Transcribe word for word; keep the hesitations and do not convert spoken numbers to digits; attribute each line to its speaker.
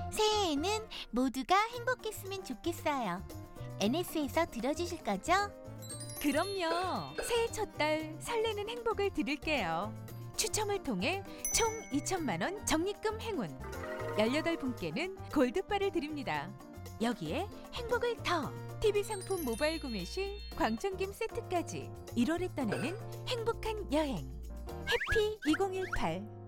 Speaker 1: 새해에는 모두가 행복했으면 좋겠어요. 엔에스에서 들어주실 거죠?
Speaker 2: 그럼요. 새해 첫 달 설레는 행복을 드릴게요. 추첨을 통해 총 이천만 원 적립금 행운. 열여덟 분께는 골드바를 드립니다. 여기에 행복을 더! 티비 상품 모바일 구매 시 광천김 세트까지 일월에 떠나는 행복한 여행. 해피 이천십팔